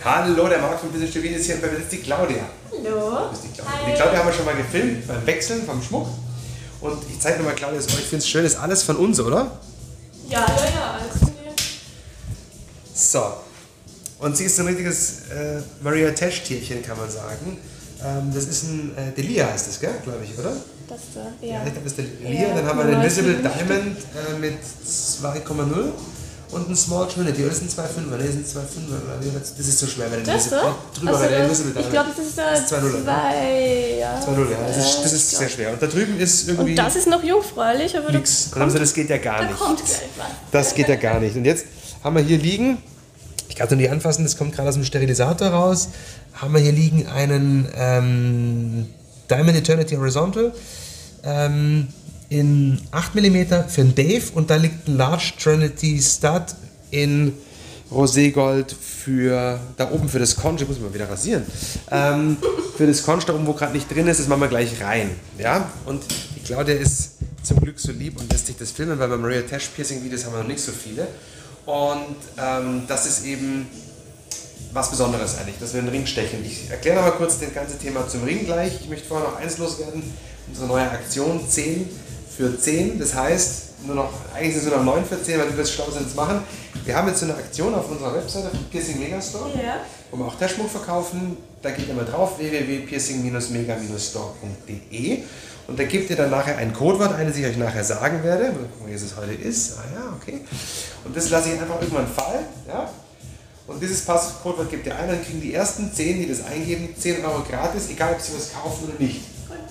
Hallo, der Marc von Business Stevin ist hier und bei mir ist die Claudia. Hallo. Das ist die Claudia. Die Claudia haben wir schon mal gefilmt beim Wechseln vom Schmuck. Und ich zeige nochmal, Claudia, ich finde es schön, ist alles von uns, oder? Ja, alles von dir. So. Und sie ist so ein richtiges Maria Tesch-Tierchen, kann man sagen. Das ist ein Delia, heißt das, gell? Glaube ich, oder? Das da, ja. Ich glaube, das ist der Delia. Ja, dann haben wir einen Invisible Diamond mit 2,0 und ein Small Trinity. Das sind 2,5er. Ne, das sind 2,5er. Das ist so schwer, wenn das drüber bei der Invisible Diamond. Ich glaube, das ist der 2,0. 2, ja. 2,0, ja. Das ist sehr schwer. Und da drüben ist irgendwie. Und das ist noch jungfräulich, aber nix. Und dann haben sie, das geht ja gar nicht. Da kommt gleich was. Das geht ja gar nicht. Und jetzt haben wir hier liegen. Ich kann es noch nicht anfassen, das kommt gerade aus dem Sterilisator raus. Haben wir hier liegen einen Diamond Eternity Horizontal in 8 mm für den Dave und da liegt ein Large Trinity Stud in Roségold für da oben für das Conch. Ich muss mal wieder rasieren. Für das Conch da oben, wo gerade nicht drin ist, das machen wir gleich rein. Ja? Und die Claudia ist zum Glück so lieb und lässt sich das filmen, weil bei Maria Tesch Piercing Videos haben wir noch nicht so viele. Und das ist eben was Besonderes eigentlich, dass wir einen Ring stechen. Ich erkläre noch mal kurz das ganze Thema zum Ring gleich. Ich möchte vorher noch eins loswerden. Unsere neue Aktion 10 für 10. Das heißt, eigentlich sind es nur noch 9 für 10, weil du wirst schlau sein, das machen. Wir haben jetzt so eine Aktion auf unserer Webseite, Piercing Megastore, wo wir auch Teschmuck verkaufen. Da geht ihr mal drauf, www.piercing-mega-store.de. Und da gebt ihr dann nachher ein Codewort ein, das ich euch nachher sagen werde, wie es heute ist. Ah ja, okay. Und das lasse ich einfach irgendwann fallen. Ja? Und dieses Codewort gebt ihr ein, dann kriegen die ersten 10, die das eingeben, 10 Euro gratis, egal ob sie was kaufen oder nicht.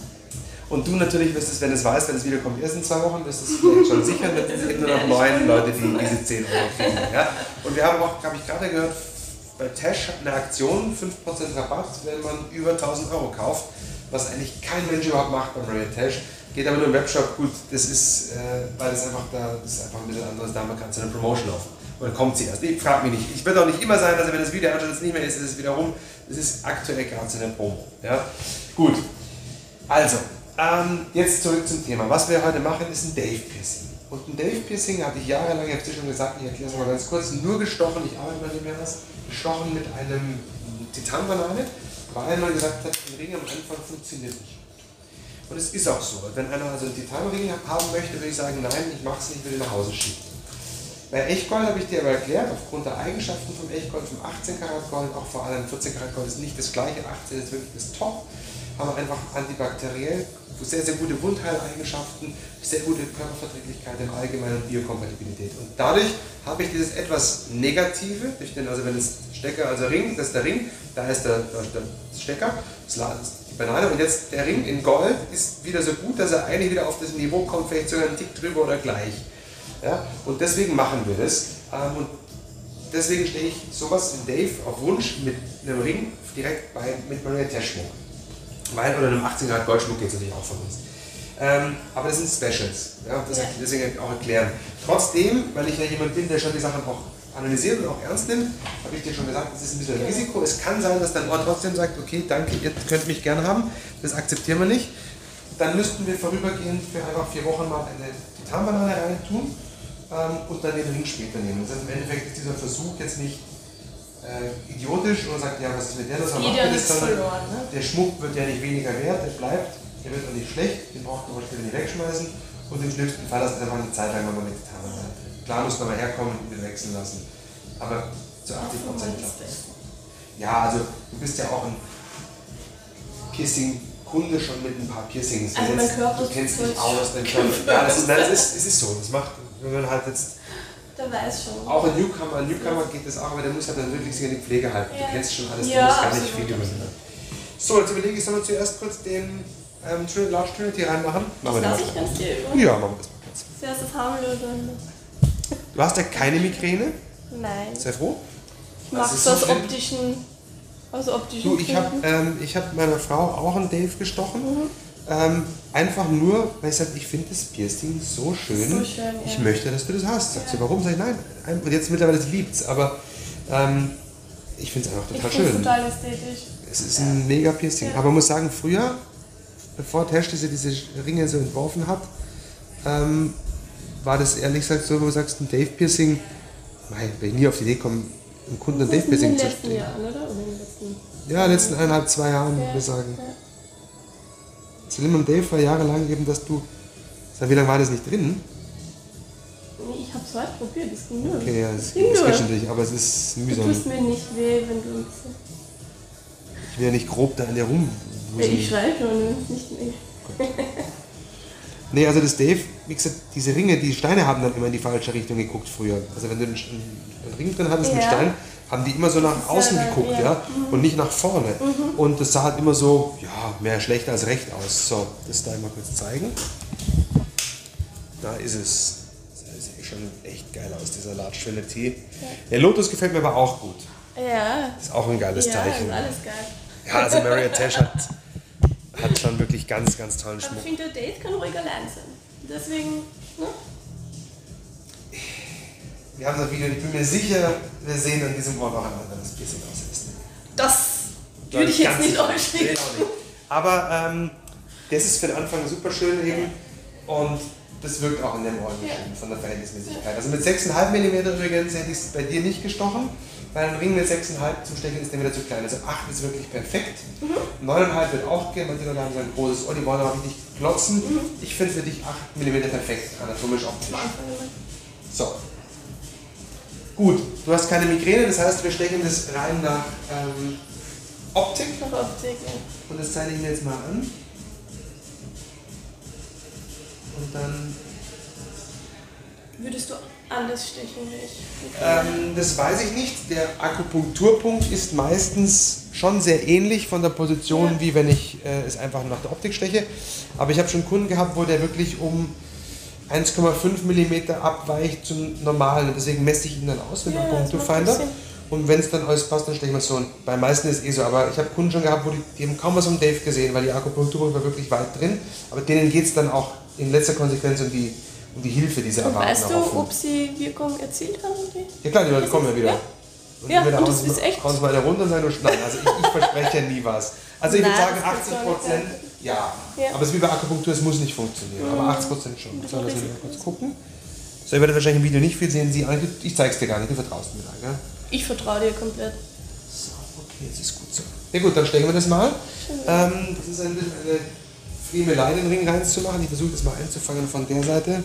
Und du natürlich wirst es, wenn es weißt, wenn das Video kommt erst in 2 Wochen, wirst du es vielleicht schon sichern, dann sind es eben nur noch 9 Leute, die diese 10 Euro kriegen. Ja? Und wir haben auch, habe ich gerade gehört, bei Tesch eine Aktion, 5% Rabatt, wenn man über 1000 Euro kauft, was eigentlich kein Mensch überhaupt macht bei Maria Tesch. Geht aber nur im Webshop, gut, das ist, weil das einfach ein bisschen anderes, da kannst du eine Promotion laufen. Oder kommt sie erst? Ich frage mich nicht. Ich würde auch nicht immer sein, dass wenn das Video anschaut, es nicht mehr ist, ist es wieder rum. Das ist aktuell gerade so eine Promo. Ja? Gut, also, jetzt zurück zum Thema. Was wir heute machen, ist ein Dave Piercing. Und ein Dave Piercing hatte ich jahrelang, ich habe es dir schon gesagt, ich erkläre es mal ganz kurz, nur gestochen, ich arbeite bei dem ja was, gestochen mit einem Titanbanane, weil man gesagt hat, ein Ring am Anfang funktioniert nicht. Und es ist auch so. Wenn einer also einen Titanring haben möchte, würde ich sagen, nein, ich mache es nicht, will ihn nach Hause schieben. Bei Echtgold habe ich dir aber erklärt, aufgrund der Eigenschaften vom Echtgold, vom 18 Karat Gold, auch vor allem 14 Karat Gold ist nicht das gleiche, 18 ist wirklich das Top, haben wir einfach antibakteriell, sehr, sehr gute Wundheileigenschaften, sehr gute Körperverträglichkeit im Allgemeinen und Biokompatibilität. Und dadurch habe ich dieses etwas Negative, also wenn es Stecker, also Ring, das ist der Ring, da ist der Stecker, das ist die Banane und jetzt der Ring in Gold ist wieder so gut, dass er eigentlich wieder auf das Niveau kommt, vielleicht sogar einen Tick drüber oder gleich. Ja? Und deswegen machen wir das. Und deswegen stehe ich sowas in Dave auf Wunsch mit einem Ring direkt mit Maria Tesch Schmuck. Oder einem 18 Karat Goldschmuck geht es natürlich auch von uns. Aber das sind Specials. Ja? Deswegen auch erklären. Trotzdem, weil ich ja jemand bin, der schon die Sachen auch analysiert und auch ernst nimmt, habe ich dir schon gesagt, das ist ein bisschen ein Risiko. Es kann sein, dass dein Ohr trotzdem sagt, okay, danke, ihr könnt mich gerne haben. Das akzeptieren wir nicht. Dann müssten wir vorübergehend für einfach 4 Wochen mal eine Titanbanane reintun und dann den Ring später nehmen. Das heißt, im Endeffekt ist dieser Versuch jetzt nicht idiotisch oder sagt, ja, was ist mit der, das macht das, sondern der Schmuck wird ja nicht weniger wert, der bleibt, der wird auch nicht schlecht, den braucht man später nicht wegschmeißen und im schlimmsten Fall lässt einfach eine Zeit lang nochmal mit Titanbanane. Klar muss man mal herkommen und wieder wechseln lassen, aber zu 80% klappt das. Ja, also du bist ja auch ein Piercing-Kunde schon mit ein paar Piercings. Also mein Körper, du kennst dich aus, dein Körper. Ja, es ist so, das macht, wenn man halt jetzt der weiß schon. auch ein Newcomer geht das auch, aber der muss halt dann wirklich sich an die Pflege halten. Du kennst schon alles, du ja, musst gar nicht viel über. So, jetzt überlege ich, sollen wir zuerst kurz den Large Trinity reinmachen? Das lasse ich ganz dir über. Ja, machen wir das mal kurz. Zuerst das harmlose. Du hast ja keine Migräne? Nein. Sehr froh? Ich mache es aus optischen Du, ich hab meiner Frau auch einen Dave gestochen. Einfach nur, weil ich sage, ich finde das Piercing so schön. So schön, ja. Ich möchte, dass du das hast. Sagt sie, warum? Sag ich, nein. Und jetzt mittlerweile liebt es, aber ich finde es einfach total schön. Total ästhetisch. Es ist ein mega Piercing. Ja. Aber man muss sagen, früher, bevor Tesch diese Ringe so entworfen hat, war das ehrlich gesagt so, wo du sagst, ein Dave Piercing, nein, wenn ich nie auf die Idee komme, dem Kunden ein Das ist in Dave-Piercing den zu letzten stechen. Jahren, oder? Oder in den letzten... Ja, letzten 1,5, 2 Jahren, würde ich sagen. Ja. Slim und Dave war jahrelang eben, dass du... Wie lange war das nicht drin? Nee, ich hab's heute probiert, das ging nur. Okay, ja, das ging geht nur. schon durch, aber es ist Du mühsam. tust mir nicht weh, wenn du ein bisschen... Ich will ja nicht grob da an dir rum. Ja, ich schreibe schon, nicht weh. Nee, also das Dave, wie gesagt, diese Ringe, die Steine haben dann immer in die falsche Richtung geguckt früher. Also wenn du einen Ring drin hattest mit Ja. Stein, haben die immer so nach außen dann, geguckt, ja. ja, und nicht nach vorne. Und das sah halt immer so, ja, mehr schlecht als recht aus. So, das da mal kurz zeigen. Da ist es. Das sieht schon echt geil aus, dieser Large Trinity. Der Lotus gefällt mir aber auch gut. Ja. Ist auch ein geiles Ja, Teilchen. ist alles geil. Ja, also Mariah Tesh hat schon wirklich ganz, ganz tollen Aber Schmuck. ich finde, der Date kann ruhig allein sein. Deswegen, ne? Wir haben das Video, ich bin mir sicher, wir sehen an diesem Ort auch ein anderes Piercing aus. Das würde ich jetzt nicht ausschließen. Nee, auch nicht. Aber das ist für den Anfang super schön eben und das wirkt auch in dem Ort schön von der Verhältnismäßigkeit. Also mit 6,5 mm übrigens hätte ich es bei dir nicht gestochen, weil ein Ring mit 6,5 zum Stechen ist dann wieder zu klein. Also 8 ist wirklich perfekt. 9,5 wird auch gehen, manche Leute haben so ein großes Ohr, die wollen aber nicht klotzen. Ich finde für dich 8 mm perfekt, anatomisch optisch. So. Gut, du hast keine Migräne, das heißt, wir stechen das rein nach Optik. Nach Optik, ja. Und das zeige ich mir jetzt mal an. Und dann... Würdest du anders stechen wie ich? das weiß ich nicht. Der Akupunkturpunkt ist meistens schon sehr ähnlich von der Position, wie wenn ich es einfach nach der Optik steche. Aber ich habe schon Kunden gehabt, wo der wirklich um 1,5 mm abweicht zum normalen. Und deswegen messe ich ihn dann aus mit dem Akupunkturfinder. Und wenn es dann alles passt, dann stechen wir es so. Und bei meisten ist es eh so. Aber ich habe Kunden schon gehabt, wo die haben kaum was vom Dave gesehen, weil die Akupunktur war wirklich weit drin. Aber denen geht es dann auch in letzter Konsequenz um die Hilfe, die sie erwarten. Weißt du, ob sie Wirkung erzielt haben? Ja klar, die Leute kommen ja wieder. Ja? Und Ja, entweder und hauen das sie ist echt- hauen sie mal eine runter und sagen, nein, also ich verspreche ja nie was. Also ich würde Nein, sagen das kannst du 80%, auch nicht ja. Ja. Aber es ist wie bei Akupunktur, es muss nicht funktionieren. Aber 80% schon. So, lass mich mal kurz gucken. So, ihr werdet wahrscheinlich im Video nicht viel sehen. Ich zeig's dir gar nicht, du vertraust mir da, gell? Ich vertraue dir komplett. So, okay, jetzt ist gut so. Ja gut, dann stechen wir das mal. Das ist ein bisschen eine Friemelei, den Ring reinzumachen. Ich versuche das mal einzufangen von der Seite.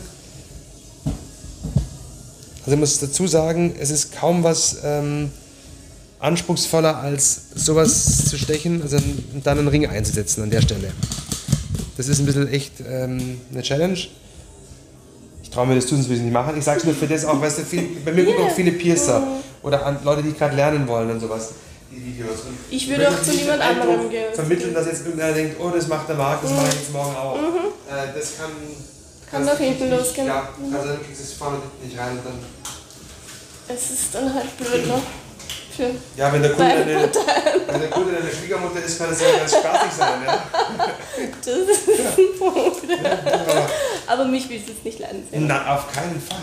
Also ich muss dazu sagen, es ist kaum was anspruchsvoller als sowas zu stechen, also dann einen Ring einzusetzen an der Stelle. Das ist ein bisschen echt eine Challenge. Ich traue mir das tun, sonst will ich es nicht machen. Ich sage es nur für das auch, weißt du, bei mir gucken auch viele Piercer oder Leute, die gerade lernen wollen und sowas, die Videos. Und Ich würde auch zu niemand anderem gehen. vermitteln, dass jetzt irgendeiner denkt, oh, das macht der Marc, das mache ich jetzt morgen auch. Das Kann nach hinten losgehen. Ja, also dann kriegst du es vorne nicht rein und dann... Es ist dann halt blöd, ne? Für Ja, wenn der Kunde beide Parteien. deine Schwiegermutter ist, kann das ja ganz spaßig sein. Ja? Das ist ein Punkt. Aber mich willst du es nicht leiden sehen. Na, auf keinen Fall.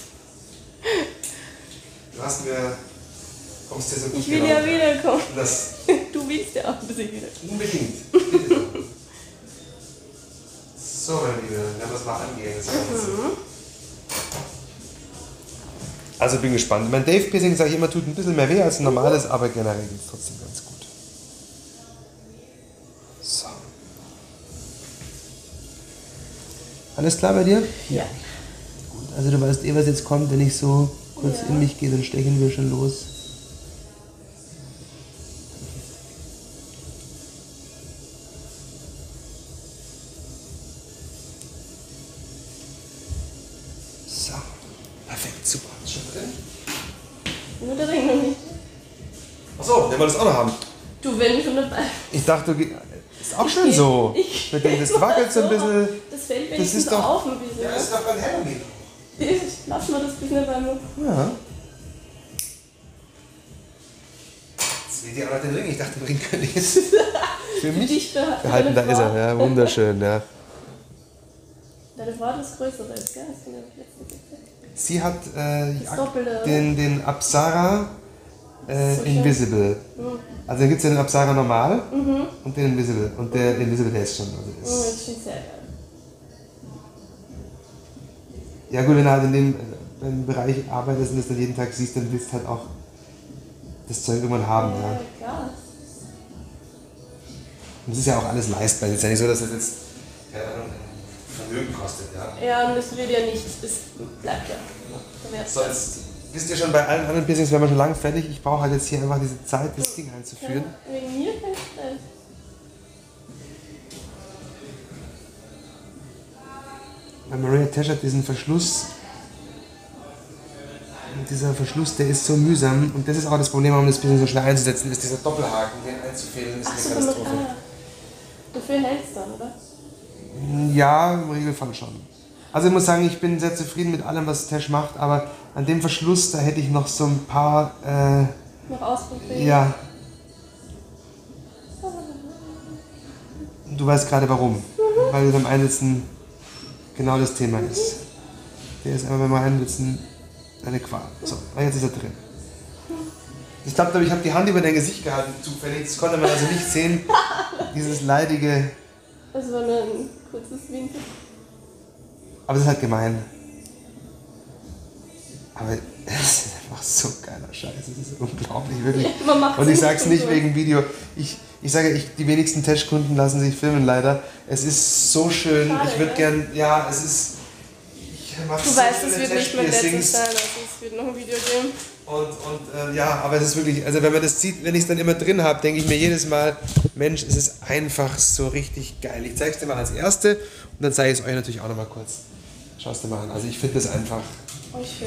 Du hast mir... Kommst dir so gut Ich will ja wiederkommen. Das Du willst ja auch, dass ich wiederkomme. unbedingt. Bitte. So, meine Liebe, dann werden wir es mal angehen. Das Ganze. Also bin gespannt. Mein Dave Piercing, sage ich immer, tut ein bisschen mehr weh als ein normales, aber generell geht es trotzdem ganz gut. So. Alles klar bei dir? Ja. Gut, also du weißt eh, was jetzt kommt, wenn ich so kurz in mich gehe, dann stechen wir schon los. So, perfekt, super. Ist schon drin? Nur der Ring noch nicht. Achso, der wollte es auch noch haben. Du, wenn ich schon dabei. Ich dachte, ist auch schön so. Mit dem, das wackelt so ein bisschen. Das fällt Das wenigstens ist doch- auf ein bisschen. Das ist doch beim Halloween. Lass mal das bisschen bei mir. Ja. Jetzt seht ihr auch noch den Ring. Ich dachte, den Ring könnte ich jetzt für mich Dich behalten. Da ist er, ja, wunderschön. Ja. Deine Frau hat das Größere, gell? Hast du mir letztens gesagt. Sie hat Das Doppelte. den Apsara So schön. Invisible. Also dann gibt es ja den Apsara normal und den Invisible. Und der Invisible, der ist schon. Also Oh, ist, das ist sehr geil. ja gut, wenn du halt in dem Bereich arbeitest und das dann jeden Tag siehst, dann willst du halt auch das Zeug irgendwann haben. Ja. Klar. Und das ist ja auch alles leistbar. Es ist ja nicht so, dass das jetzt keine Ahnung, Vermögen kostet. Ja, ja, und es wird ja nicht, es bleibt ja. So, jetzt wisst ihr schon, bei allen anderen Piercings wären wir schon lange fertig. Ich brauche halt jetzt hier einfach diese Zeit, das Ding einzuführen. Ja, wegen mir kein Stress. Bei Maria Tesh hat diesen Verschluss. Und dieser Verschluss, der ist so mühsam. Und das ist auch das Problem, um das Piercing so schnell einzusetzen, ist dieser Doppelhaken, den einzufädeln, ist eine Katastrophe. Dafür hältst du dann, oder? Ja, im Regelfall schon. Also ich muss sagen, ich bin sehr zufrieden mit allem, was Tesh macht, aber an dem Verschluss, da hätte ich noch so ein paar... noch ausprobieren? Ja. Du weißt gerade warum. Weil beim Einsetzen genau das Thema ist. Der ist einfach beim Einsetzen eine Qual. So, jetzt ist er drin. Ich glaube, ich habe die Hand über dein Gesicht gehalten, zufällig. Das konnte man also nicht sehen. Dieses leidige... Das war nur ein kurzes Winkel. Aber das ist halt gemein. Aber es ist einfach so geiler Scheiß. Es ist unglaublich, wirklich. Ja, und ich sag's nicht wegen Video. Ich sage, die wenigsten Tesh-Kunden lassen sich filmen, leider. Es ist so schön. Schade, ich würde gern, ja, es ist... Ich mach du so weißt, es wird nicht mein letztes Tesh-Piercings. sein, also es wird noch ein Video geben. Und ja, aber es ist wirklich, also wenn man das sieht, wenn ich es dann immer drin habe, denke ich mir jedes Mal, Mensch, es ist einfach so richtig geil. Ich zeige es dir mal als Erste und dann zeige ich es euch natürlich auch nochmal kurz. Schau es dir mal an. Also ich finde das einfach... Oh, schön.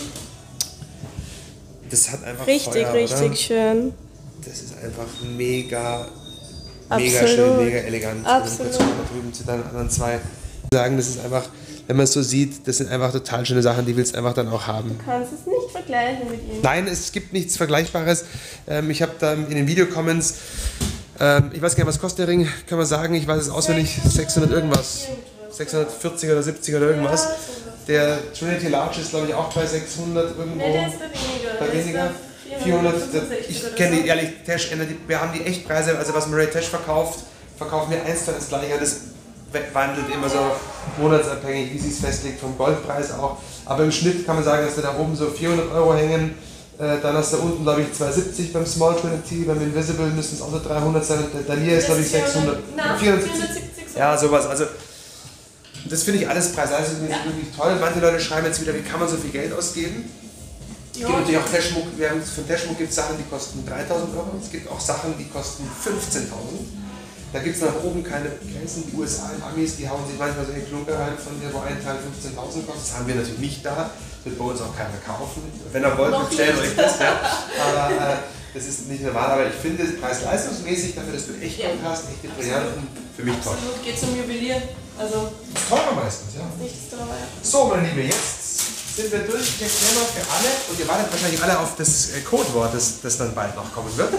Das hat einfach richtig, Feuer, richtig oder? schön. Das ist einfach mega Absolut. schön, mega elegant. Absolut. Kurz mal da drüben zu deinen anderen zwei sagen, das ist einfach, wenn man es so sieht, das sind einfach total schöne Sachen, die willst du einfach dann auch haben. Du kannst es nicht vergleichen mit ihm. Nein, es gibt nichts Vergleichbares. Ich habe da in den Video-Comments, ich weiß gar nicht, was kostet der Ring, kann man sagen, ich weiß es auswendig, 600 irgendwas. 640 oder 70 oder irgendwas. Ja, Der Trinity Large ist, glaube ich, auch bei 600 irgendwo. ne, der ist da weniger. Bei Der ist weniger? da 400. 465 Ich oder kenne so. die, ehrlich, Tesh, wir haben die Echtpreise, also was Maria Tesh verkauft, verkaufen wir 1 zu 1 gleich. Das wandelt immer so monatsabhängig, wie sie es festlegt, vom Goldpreis auch. Aber im Schnitt kann man sagen, dass wir da oben so 400 Euro hängen. Dann hast du unten, glaube ich, 270 beim Small Trinity, beim Invisible müssen es auch so 300 sein. Der Dahlia ist, glaube ich, 600. 470. Ja, sowas. Also, das finde ich alles preisleistungsmäßig wirklich toll. Manche Leute schreiben jetzt wieder, wie kann man so viel Geld ausgeben? Es gibt natürlich auch Teschmuck, von Teschmuck gibt es Sachen, die kosten 3.000 Euro. Es gibt auch Sachen, die kosten 15.000. Da gibt es nach oben keine Grenzen. Die USA und Amis, die hauen sich manchmal solche Klunker rein, von mir, wo ein Teil 15.000 kostet. Das haben wir natürlich nicht da. Das wird bei uns auch keiner kaufen. Wenn ihr wollt, bestellen euch das. Ja. Aber das ist nicht normal. Aber ich finde es preis-leistungsmäßig, dafür, dass du echt Gold hast, echte Brillanten, für mich toll. Absolut, geht zum Juwelier. Also, Teurer meistens, ja. nichts teurer. So, meine Liebe, jetzt sind wir durch. Ich erkläre mal für alle, und ihr wartet wahrscheinlich alle auf das Codewort, das dann bald noch kommen wird.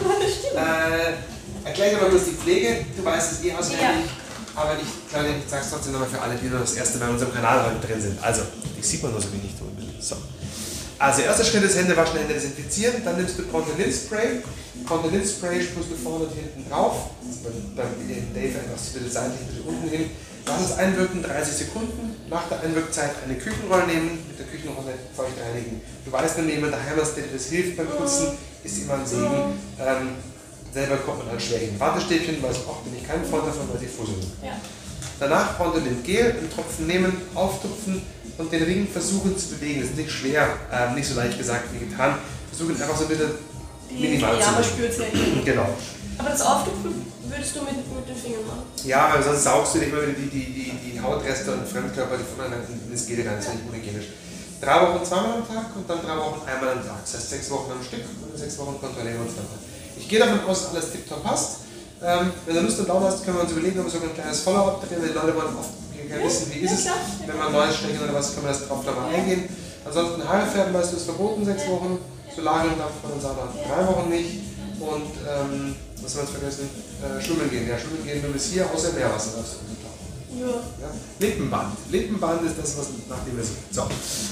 Erkläre dir mal bloß die Pflege, du weißt es eh auswendig, aber ich sage es trotzdem nochmal für alle, die nur das erste Mal in unserem Kanal heute drin sind. Also, die sieht man nur so wenig tun. So. Also, erster Schritt ist Hände waschen, Hände desinfizieren, dann nimmst du Kontinenzspray. Kontinenzspray sprühst du vorne und hinten drauf. Beim Dave einfach so ein bisschen seitlich, ein bisschen unten hin. Lass es einwirken, 30 Sekunden. Nach der Einwirkzeit eine Küchenrolle nehmen, mit der Küchenrolle feucht reinigen. Du weißt, wenn du jemanden daheim hast, der dir das hilft beim Putzen, ist immer ein Segen. Selber kommt man halt schwer hin. Wattestäbchen, weiß ich auch, bin ich kein Freund davon, weil sie fusseln. Ja. Danach Frontalin Gel, einen Tropfen nehmen, auftupfen und den Ring versuchen zu bewegen. Das ist nicht schwer, nicht so leicht gesagt wie getan. Versuchen einfach so ein bisschen minimal ja, zu man machen. spürt es ja eh. Genau. Aber das Auftupfen würdest du mit den Fingern machen? Ja, weil sonst saugst du nicht immer wieder die Hautreste und Fremdkörper, die von anderen ins Gel rein, das ist nicht unhygienisch. 3 Wochen zweimal am Tag und dann 3 Wochen einmal am Tag. Das heißt 6 Wochen am Stück und 6 Wochen kontrollieren wir uns dann. Ich gehe davon aus, dass alles tiptop passt. Wenn du Lust und Laune hast, können wir uns überlegen, ob wir sogar ein kleines Follow-up drehen. Die Leute wollen oft gerne wissen, wie ist es. Wenn wir ein neues stechen oder was, können wir das drauf da mal eingehen. Ansonsten Haare färben, weißt du, ist verboten 6 Wochen. Solarium darf man in Sauna 3 Wochen nicht. Und was haben wir jetzt vergessen? Schwimmen gehen. Ja, schwimmen gehen nur bis hier, außer Meerwasser darfst du nicht tauchen. Ja. Lippenband. Lippenband ist das, was nach dem wir sind. So.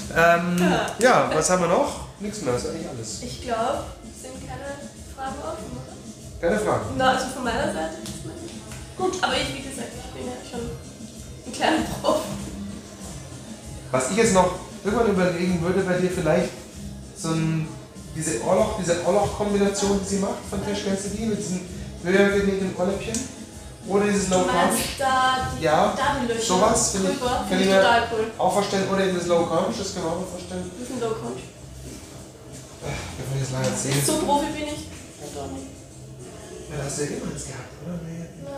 Ja, was haben wir noch? Nichts mehr, das ist eigentlich alles. Ich glaube, es sind keine Fragen offen, oder? Keine Fragen. Na, also von meiner Seite ist es nicht. Gut. Aber ich, wie gesagt, ich bin ja schon ein kleiner Prof. Was ich jetzt noch irgendwann überlegen würde, bei dir vielleicht so ein diese Ohrloch-Kombination, die sie macht von Tisch, kennst du die? Mit diesen höher gelegten Ohrläppchen? Oder dieses Low Conch? Da die Löcher. Sowas finde ich total cool. Auch vorstellen. Oder dieses Low Conch, das können wir auch mal vorstellen. Das ist ein Low Conch. Bevor ich das lange erzähle. So Profi bin ich. Ja, hast du ja immer eins gehabt, oder? Nee. Ja.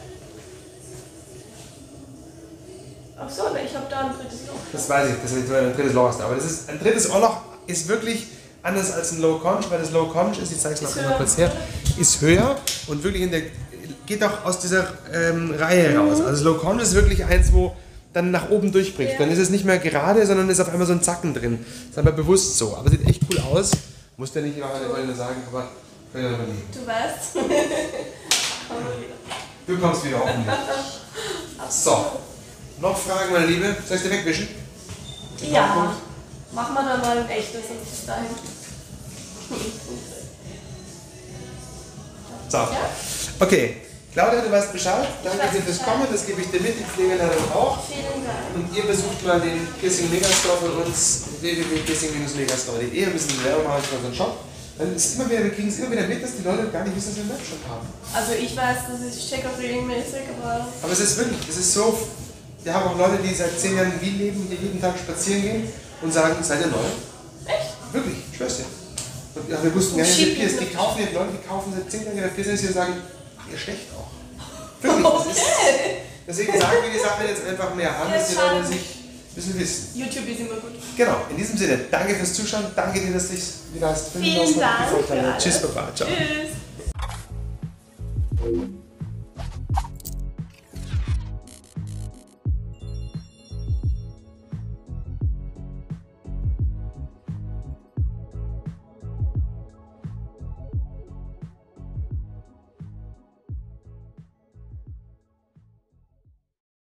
Ach so, aber ich habe da ein drittes Loch. Das weiß ich, das ist ein drittes Loch. Aber das ist, ein drittes Ohrloch ist wirklich anders als ein Low Conch, weil das Low Conch ist, ich zeige es noch einmal kurz her, ist höher und wirklich geht auch aus dieser Reihe raus. Also das Low Conch ist wirklich eins, wo dann nach oben durchbricht. Ja. Dann ist es nicht mehr gerade, sondern ist auf einmal so ein Zacken drin. Ist aber bewusst so. Aber sieht echt cool aus. Muss der nicht immer alle sagen, aber kann ja überlegen. Du weißt. Du kommst wieder hoffentlich. So. Noch Fragen, meine Liebe? Soll ich dir wegwischen? Ja. Machen wir dann mal ein echtes und bis dahin. So. Ja? Okay. Claudia, du weißt Bescheid. Danke dir fürs Kommen, das gebe ich dir mit, die Pflegeleitung auch. Vielen Dank. Und ihr besucht mal den Kissing Megastore von uns, www.kissing-megastore.de. Wir müssen Werbung machen für unseren Shop. Dann ist immer wieder, wir kriegen es immer wieder mit, dass die Leute gar nicht wissen, dass wir einen Webshop haben. Also ich weiß, das ist Check-up-Regelmäßig, aber... Aber es ist wirklich, es ist so, wir haben auch Leute, die seit 10 Jahren in Wien leben, hier jeden Tag spazieren gehen und sagen, seid ihr neu? Echt? Wirklich, ich schwör's dir. Und ja, wir wussten gar nicht, die kaufen jetzt Leute, die kaufen seit 10 Jahren ihre Business hier und sagen, ihr schlecht auch. Wirklich, okay. Deswegen sagen wir die Sache jetzt einfach mehr an, dass die Leute sich ein bisschen wissen. YouTube ist immer gut. Genau, in diesem Sinne, danke fürs Zuschauen, danke dir, dass du dich wieder hast. Vielen Dank. Tschüss, Baba, ciao. Tschüss.